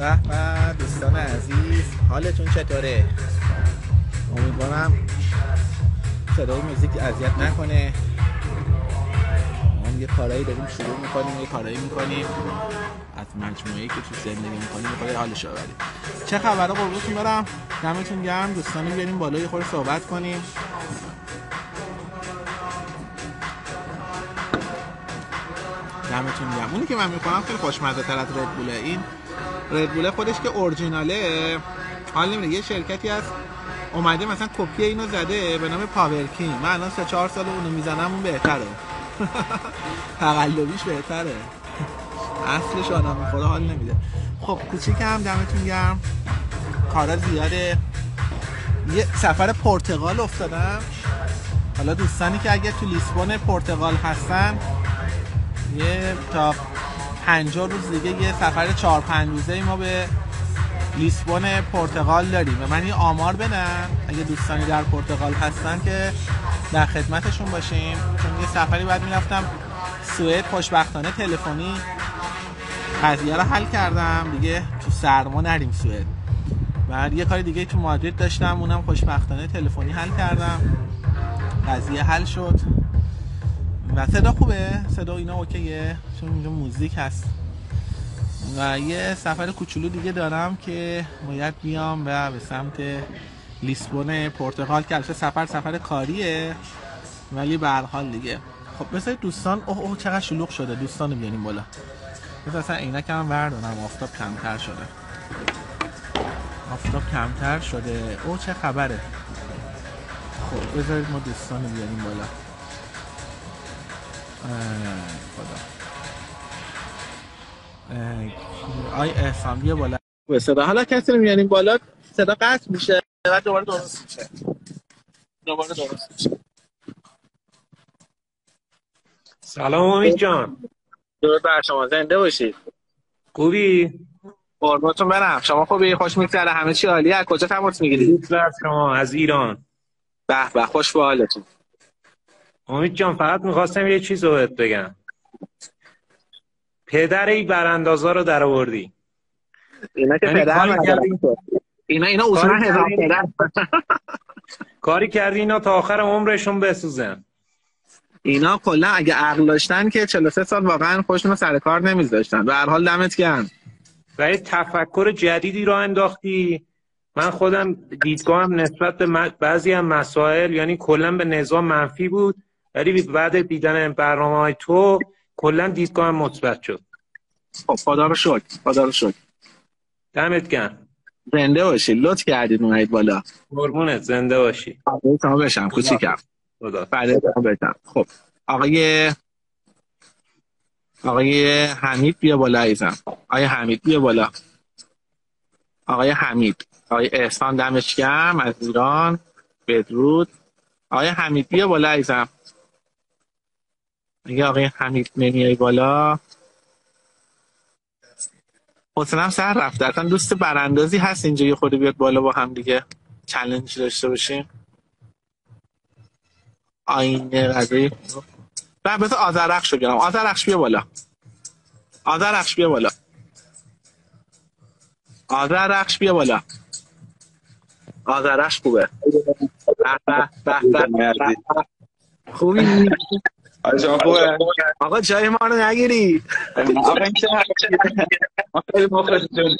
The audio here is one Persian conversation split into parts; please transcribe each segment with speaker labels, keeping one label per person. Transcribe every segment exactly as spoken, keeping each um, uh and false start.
Speaker 1: به به دوستان عزیز، حالتون چطوره؟ امیدوارم صدای موزیک اذیت نکنه. ما یه کارایی داریم شروع میکنیم، یه کارایی میکنیم از مجموعه‌ای که تو زندگی میکنیم میخواد حالش رو ببریم. چه خبره قربونتون برم؟ دمتون گرم. دوستان رو بیاریم بالا یه خورده صحبت کنیم. دمتون گرم. اونی که من میکنم خیلی خوشمزه تر از ردبوله. این ردبوله خودش که اورجیناله، حال نمیده. یه شرکتی هست اومده مثلا کپی اینو زده به نام پاورکینگ. من الان سه چهار سال اونو میزنم، اون بهتره. تقلبیش بهتره، اصلش آدم میخوره حال نمیده. خب کوچیکم دمتون گرم. کارا زیاده. یه سفر پرتغال افتادم. حالا دوستانی که اگه تو لیسبون پرتغال هستن یه تا پنجاه روز دیگه یه سفر چهار پنج روزه ما به لیسبون پرتغال داریم و من یه آمار بدم اگه دوستانی در پرتغال هستن که در خدمتشون باشیم، چون یه سفری بعد میرفتم سوئد. خوشبختانه تلفنی قضیه رو حل کردم دیگه، تو سرما نریم سوئد. بعد یه کار دیگه تو مادرید داشتم، اونم خوشبختانه تلفنی حل کردم، قضیه حل شد و صدا خوبه، صدا اینا اوکیه چون اینجا موزیک هست. و یه سفر کوچولو دیگه دارم که باید بیام و به سمت لیسبون پرتغال که البته سفر سفر کاریه ولی به هر حال دیگه. خب بذارید دوستان، اوه اوه چقدر شلوغ شده، دوستان رو بیاریم بالا. مثلا اصلا عینکم بردارم، آفتاب کمتر شده، آفتاب کمتر شده. اوه چه خبره. خب بذارید ما دوستان رو بیاریم بالا. خدا آی احسان بیا بالا. به صدا حالا کسی رو میاریم بالا صدا قطع میشه و دوباره درست میشه، دوباره درست میشه.
Speaker 2: سلام امید جان.
Speaker 1: درود بر شما، زنده باشید.
Speaker 2: خوبی؟
Speaker 1: قربونتون برم. شما خوبی؟ خوش میگذره؟ همه چی عالیه. از کجا تماس میگیرید؟
Speaker 2: درود بر شما، از ایران.
Speaker 1: به به، خوش به حالتون.
Speaker 2: امید جان فقط میخواستم یه چیز رو بهت بگم. پدر این براندازا رو در آوردی.
Speaker 1: اینا که
Speaker 2: یعنی
Speaker 1: پدر
Speaker 2: کاری
Speaker 1: ندارن.
Speaker 2: کردی
Speaker 1: اینا اینا اصولا
Speaker 2: کاری
Speaker 1: هزار
Speaker 2: کردی
Speaker 1: پدر.
Speaker 2: کاری کردی اینا تا آخر عمرشون بسوزن.
Speaker 1: اینا کلا اگه عقل داشتن که چهل و سه سال واقعا خودشون رو سر کار نمیذاشتن. به هر حال دمت گرم.
Speaker 2: و یه تفکر جدیدی رو انداختی. من خودم دیدگاهم نسبت به بعضی از مسائل یعنی کلا به نظام منفی بود، ولی بعد دیدن برنامه‌های تو کلا دیدگاهم مثبت شد.
Speaker 1: خب خدا رو شکر، خدا رو شکر.
Speaker 2: دمت گرم.
Speaker 1: زنده باشی، لطف کردید اومدید بالا.
Speaker 2: قربونت، زنده باشی.
Speaker 1: آقای شما بشم کوچیکم.
Speaker 2: خدا.
Speaker 1: بعد شما بشم. خب آقای آقای حمید بیا بالا عزیزم. آقای حمید بیا بالا. آقای حمید، آقای احسان دمش گرم از ایران، بدرود. آقای حمید بیا بالا عزیزم. اگه آقای حمید نمیای بالا حسنم سر رفته. اصلا دوست براندازی هست اینجا یه خورده بیاد بالا با هم دیگه چالش داشته باشیم. آینه غذایی بعد بذار آذرخش رو بیارم. آذرخش بیا بالا. آذرخش بیا بالا. آذرخش بیا بالا. آذرخش خوبه. به به به به. خوبی؟
Speaker 3: آره شما خوبه؟
Speaker 1: آقا جای ما رو نگیری.
Speaker 3: آقا این چه حرکتیه؟ ما خیلی مخلصیم.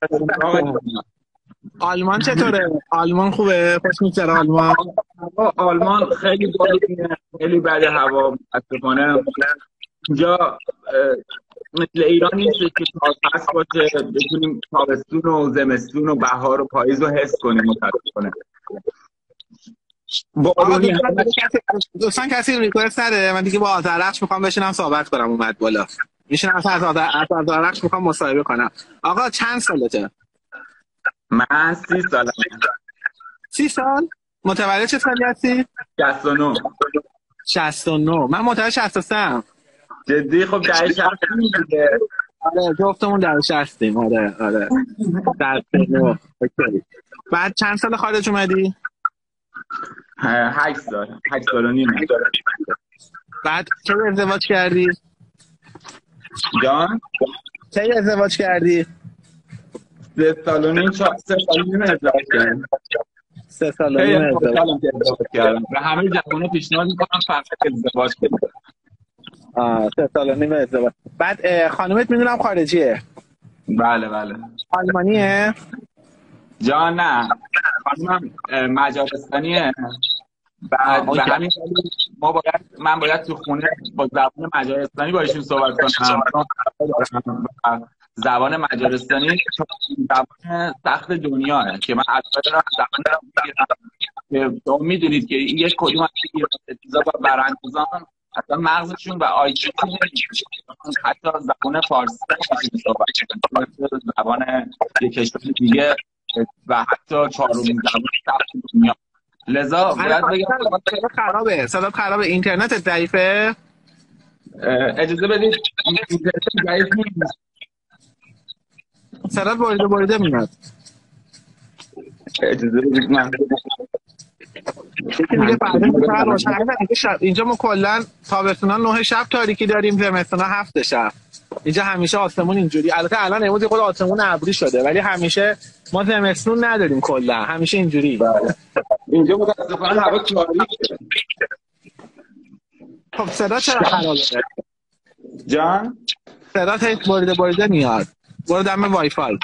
Speaker 1: آلمان چطوره؟ آلمان خوبه؟ خوش میگذره آلمان؟
Speaker 3: آلمان خیلی باریه، خیلی بده هوا متاسفانه. اینجا مثل ایران نیست که تابس باشه بتونیم تابستون و زمستون و بهار و پاییز رو حس کنیم. متاسفانه
Speaker 1: آقا دوستان دوستان کسی ریکوست نده، من دیگه با آذرخش میخوام بشینم صحبت کنم. اومد بالا میشینم اصلا از آذرخش میخوام مصاحبه کنم. آقا چند سالته؟
Speaker 3: من سی سالم.
Speaker 1: سی سال؟ متولد چه سالی هستی؟
Speaker 3: شصت و نه.
Speaker 1: شصت و نه. من متولد شصت و سه ام.
Speaker 3: جدی؟ خب دهه شصت دیگه.
Speaker 1: آره جفتمون در هستیم. آره آره شصت و نه. بعد چند سال خارج اومدی؟
Speaker 3: هشت سال. هشت سال و نیم.
Speaker 1: بعد کی ازدواج کردی؟
Speaker 3: جان؟
Speaker 1: کی ازدواج کردی؟
Speaker 3: سه سال و نیم چهار سه سال و نیم ازدواج کردم.
Speaker 1: سه سال و نیم ازدواج
Speaker 3: کردم و همه جوان‌ها پیشنهاد می‌کنم فقط ازدواج کنید.
Speaker 1: آه سه سال و نیم ازدواج. بعد خانومت میدونم خارجیه.
Speaker 3: بله بله.
Speaker 1: آلمانیه؟
Speaker 3: جان نه. خانومم مجارستانیه. بعد به همین دلیل ما باید من باید تو خونه با زبان مجارستانی با ایشون صحبت کنم. زبان مجارستانی زبان سخت دنیاه که من البته دارم زبان که شما میدونید که یک کدوم از ایران با براندازان اصلا مغزشون و آیکیشون حتی زبان فارسی صحبت کنن، زبان یک کشور دیگه و حتی چهارمین زبان سخت دنیا. لذا باید بگم
Speaker 1: صدات خرابه، صدات خرابه، اینترنت ضعیفه.
Speaker 3: اجازه بدید اینترنت ضعیف نیست.
Speaker 1: صدات بریده بریده میاد.
Speaker 3: اجازه بدید من
Speaker 1: دیگه بعدا روشن شب. اینجا ما کلا تابستونا نه شب تاریکی داریم، زمستونا هفت شب. اینجا همیشه آسمون اینجوری، البته الان امروز خود آسمون ابری شده ولی همیشه ما زمستون نداریم، کلا همیشه اینجوری.
Speaker 3: اینجا متاسفانه هوا تاریکه.
Speaker 1: خب صدا چرا خرابه؟
Speaker 3: جان
Speaker 1: صدا هیچ بریده بریده میاد. برو دم وای فای.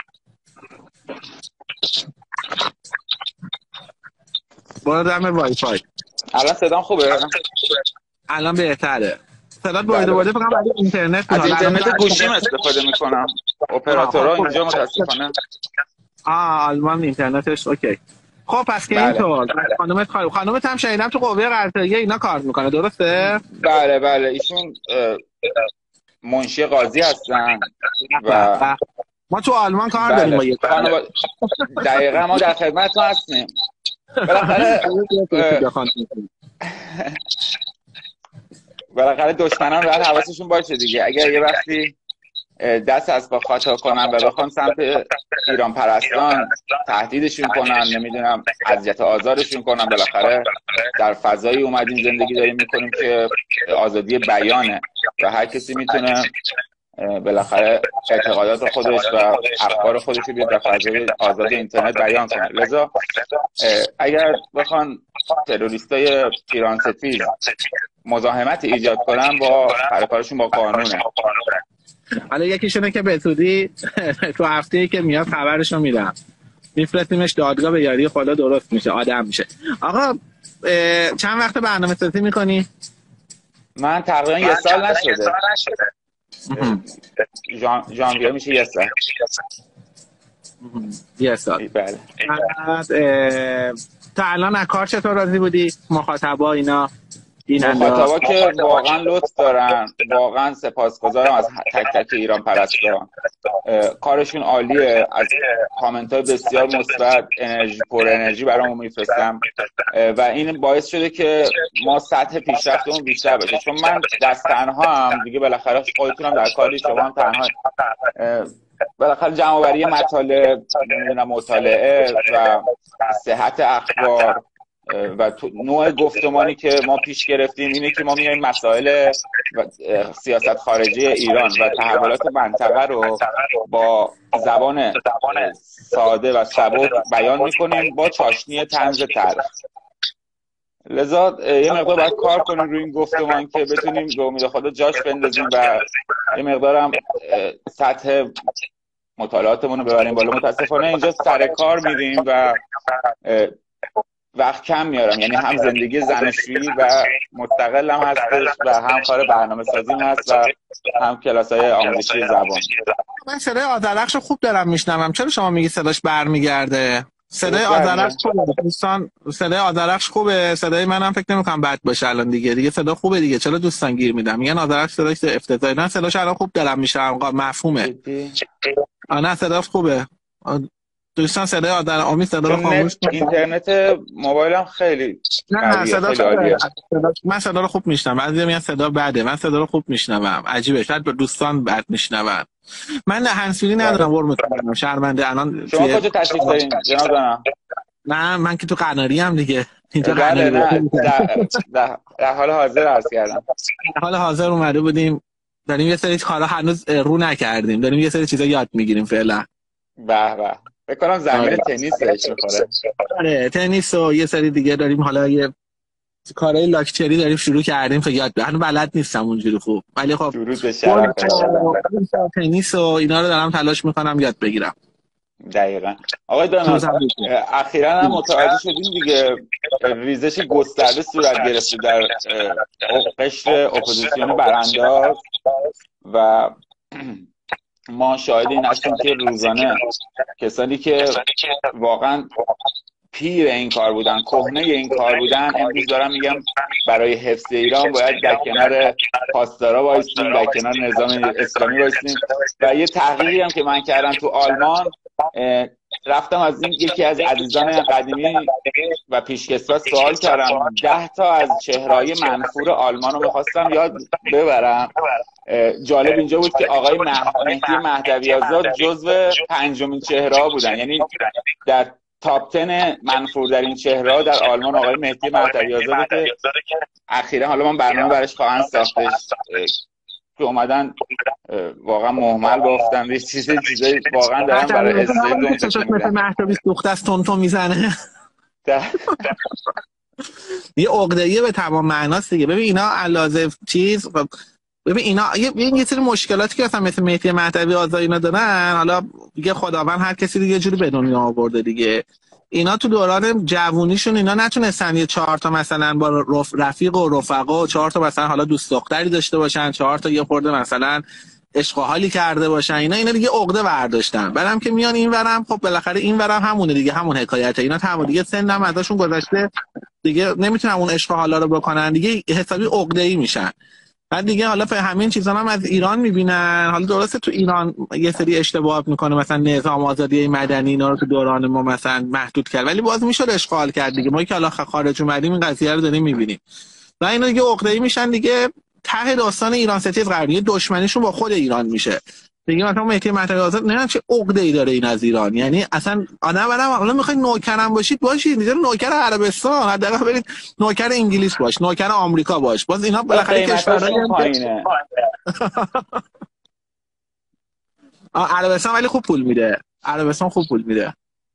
Speaker 1: برو دم وای فای.
Speaker 3: الان صدام خوبه؟
Speaker 1: الان بهتره. صدا بریده بریده فقط برای اینترنت.
Speaker 3: از اینترنت گوشیم استفاده میکنم. اپراتورها اینجا متاسفانه.
Speaker 1: آه آلمان اینترنتش اوکی. خب پس که اینطور خانومت خانم خانومت هم شنیدم تو قوه قرطاییه اینا کار میکنه، درسته؟
Speaker 4: بله بله ایشون منشی قاضی هستن و
Speaker 1: ما تو آلمان کار
Speaker 4: بله.
Speaker 1: داریم با یک
Speaker 4: خانواده دقیقا ما در خدمتتون هستیم. بالاخره بالاخره دشمنان باید حواسشون باشه دیگه. اگر یه وقتی دست از با خطا کنن و بخوان سمت ایران پرستان تهدیدشون کنن، نمیدونم اذیت آزارشون کنن، بالاخره در فضایی اومدیم زندگی داریم میکنیم که آزادی بیانه و هر کسی میتونه بالاخره اعتقادات خودش و افکار خودش رو بیاد در فضای آزادی اینترنت بیان کنه. لذا اگر بخوان تروریستای ایران ستیز مزاحمت ایجاد کنن با کارشون با قانونه.
Speaker 1: حالا یکیشونه که به زودی تو هفته‌ای که میاد خبرشو میدم، میفرستیمش دادگاه، به یاری خدا درست میشه، آدم میشه. آقا چند وقت برنامه‌سازی میکنی؟
Speaker 4: من تقریبا یه سال نشده. جان ژانویه میشه یه سال.
Speaker 1: یه سال.
Speaker 4: بله.
Speaker 1: تا الان از کار چطور راضی بودی؟ مخاطبا اینا
Speaker 4: مخاطبا که واقعا لطف دارن، واقعا سپاسگزارم از تک تک ایران پرستان. کارشون عالیه، از کامنت های بسیار مثبت، انرژی پر انرژی برامون میفرستم و این باعث شده که ما سطح پیشرفتمون بیشتر بشه. چون من دست تنها هم دیگه، بالاخره خودتونم در کاری، شما هم تنها، بالاخره جمع‌آوری مطالب، نمیدونم مطالعه و صحت اخبار و نوع گفتمانی که ما پیش گرفتیم اینه که ما میایم مسائل سیاست خارجی ایران و تحولات منطقه رو با زبان ساده و سبک بیان میکنیم با چاشنی طنز تلخ. لذا یه مقدار باید کار کنیم روی این گفتمان که بتونیم به امید خدا جاش بندازیم و یه مقدارم سطح مطالعاتمون رو ببریم بالا. متاسفانه اینجا سر کار میریم و وقت کم میارم، یعنی هم زندگی زناشویی و مستقلم هستش و هم کار برنامه سازیم هست و هم کلاس‌های آموزشی زبان.
Speaker 1: من صدای آذرخش خوب دارم میشنوم، چرا شما میگی صداش برمیگرده؟ صدای آذرخش خوبه دوستان، صدای آذرخش خوبه، صدای منم فکر نمی‌کنم بد باشه الان دیگه. دیگه صدا خوبه دیگه، چرا دوستان گیر میدم میگن آذرخش صداش افتضاحه؟ نه صداش الان خوب دارم میشنوم، مفهومه. آ نه صداش خوبه دوستان. صدای آذر امید صدا رو خاموش کن.
Speaker 4: اینترنت موبایلم خیلی
Speaker 1: نه صدا عالیه. من صدا رو خوب میشنوم، بعضی میگن صدا بده، من صدا رو خوب میشنوم. عجیبه، شاید به دوستان بد میشنون. من هنسفری ندارم، قربونت برم، شرمنده. الان
Speaker 4: شما کجا تشریف دارین جناب جانم؟
Speaker 1: نه من که تو قناری ام دیگه، اینجا
Speaker 4: قناری. نه در, در حال حاضر عرض کردم.
Speaker 1: در حال حاضر اومده بودیم، داریم یه سری کارا هنوز رو نکردیم، داریم یه سری چیزا یاد میگیریم فعلا.
Speaker 4: به به فکر کنم زمین تنیس بهش میخوره.
Speaker 1: آره تنیس و یه سری دیگه داریم، حالا یه کارهای لاکچری داریم شروع کردیم که یاد هنوز بلد نیستم اونجوری خوب، ولی خب
Speaker 4: درود به شرف
Speaker 1: تنیس و اینا رو دارم تلاش میکنم یاد بگیرم.
Speaker 4: دقیقا. آقای دانا اخیراً هم متوجه شدیم دیگه ریزش گسترده صورت گرفته در قشر اپوزیسیون برانداز و ما شاهد این هستیم که روزانه کسانی که واقعا پیر این کار بودن، کهنه این کار بودن، امروز دارم میگم برای حفظ ایران باید در کنار پاسدارا وایسیم، در کنار نظام اسلامی وایسیم. و یه تحقیقی هم که من کردم تو آلمان، رفتم از این یکی از عزیزان قدیمی و پیشکسوت سوال کردم، ده تا از چهرهای منفور آلمان رو میخواستم یاد ببرم. جالب اینجا بود که آقای مهدی مهدوی آزاد جزو پنجمین چهره‌ها بودن، یعنی در تاپ ده منفور در این چهره‌ها در آلمان آقای مهدی مهدوی آزاد که اخیراً حالا من برنامه براش خواهند ساختش که اومدن واقعا مهمل بافتن یه چیز چیزایی واقعا دارن برای استیل
Speaker 1: مثل مهدوی سوخته است تون تون میزنه. یه عقده‌ایه به تمام معناست دیگه. ببین اینا علاوه چیز، ببین اینا یه یه سری مشکلاتی که مثلا مثل مهدی مهدوی آزاد اینا دارن، حالا دیگه خداوند هر کسی دیگه یه جوری به دنیا آورده دیگه. اینا تو دوران جوونیشون اینا نتونستن یه چهار تا مثلا با رفیق و رفقا و چهار تا مثلا حالا دوست دختری داشته باشن، چهار تا یه خورده مثلا عشق و حالی کرده باشن، اینا اینا دیگه عقده برداشتن. بعدم که میان این ورم، خب بالاخره این ورم همونه دیگه، همون حکایته. اینا تمام دیگه سنم ازشون گذشته دیگه، نمیتونن اون عشق و حالا رو بکنن دیگه، حسابی عقده‌ای میشن. بعد دیگه حالا همین چیزا هم از ایران میبینن. حالا درسته تو ایران یه سری اشتباهات میکنه، مثلا نظام آزادی مدنی اینا رو تو دوران ما مثلا محدود کرد، ولی باز میشه اشغال کرد دیگه. ما که حالا خارج اومدیم این قضیه رو داریم میبینیم و اینا دیگه عقده‌ای میشن دیگه. ته داستان ایران ستیز قرار میگیره، دشمنیشون با خود ایران میشه دیگه. مثلا مهدی مهدوی آزاد نمیدونم چه عقده‌ای داره این از ایران، یعنی اصلا آنا برام حالا میخواید نوکرم باشید باشید، دیگه نوکر عربستان حداقل برید نوکر انگلیس باش، نوکر آمریکا باش، باز اینا بالاخره کشورهای پایینه. عربستان ولی خوب پول میده، عربستان خوب پول میده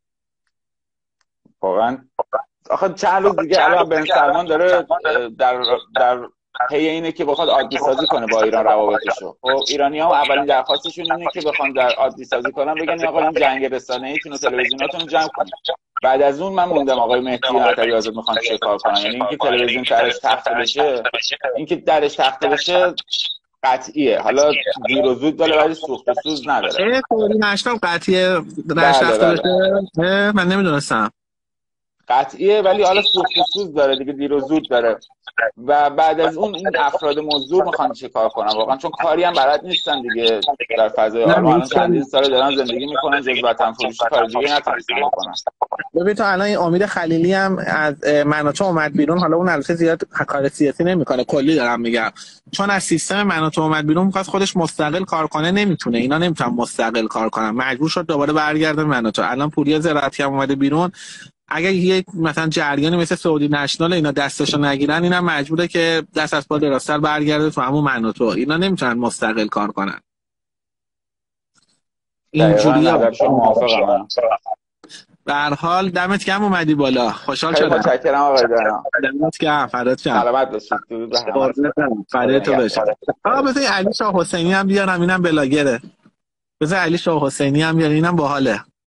Speaker 4: واقعا. آخه چند روز دیگه الان بن سلمان داره در در پی اینه که بخواد عادی سازی کنه با ایران روابطشو. خب ایرانی‌ها اولین درخواستشون اینه که بخوان در عادی سازی کنن بگن آقا این جنگ رسانه‌ایتون و تلویزیوناتون رو جمع کنید. بعد از اون من موندم آقای مهدی مهدوی آزاد میخوان چه کار کنن، یعنی اینکه تلویزیون درش تخته بشه، اینکه درش تخته بشه قطعیه. حالا دیر و زود داره ولی سوخت و سوز نداره.
Speaker 1: اه کوری نشتم قطعیه درش تخته بشه، من نمیدونستم.
Speaker 4: قطعیه ولی حالا سوخت و سوز داره دیگه، دیر و زود داره. و بعد از اون این افراد مزدور میخوان چه کار کنن واقعا، چون کاری هم بلد نیستن دیگه. در فضای آلمان چندین سال دارن زندگی میکنن، جز وطن فروشی کار دیگه نتونستن بکنن.
Speaker 1: ببین تا الان این امید خلیلی هم از مناطق اومد بیرون، حالا اون البته زیاد کار سیاسی نمیکنه، کلی دارم میگم، چون از سیستم مناطق اومد بیرون میخواد خودش مستقل کار کنه، نمیتونه. اینا نمیتونن مستقل کار کنن، مجبور شد دوباره برگرده مناطق. الان پوریا زراعتی هم اومده بیرون، اگه یه مثلا جریانی مثل سعودی نشنال اینا دستشو نگیرن، اینا مجبوره که دست از پا دراستر برگرده تو همون مناطق. اینا نمیتونن مستقل کار کنن. اینجوری
Speaker 4: موافقم.
Speaker 1: به هر حال دمت گرم اومدی بالا، خوشحال شدم.
Speaker 4: متشکرم آقای دانا.
Speaker 1: دمت گرم، فدات شم.
Speaker 4: سلامت باشید.
Speaker 1: فدات تو بشه. آقا بذار علی شاه حسینی هم بیارم، اینم بلاگره. بذار علی شاه حسینی هم بیارم، اینم باحاله.